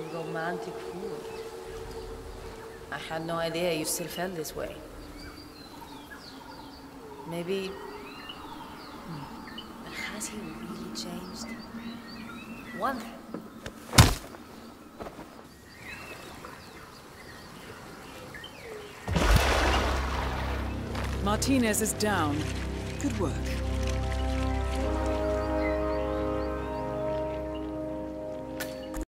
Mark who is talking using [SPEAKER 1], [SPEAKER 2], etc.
[SPEAKER 1] romantic fool. I had no idea you still felt this way. Maybe... But has he really changed? One thing.
[SPEAKER 2] Martinez is down. Good work.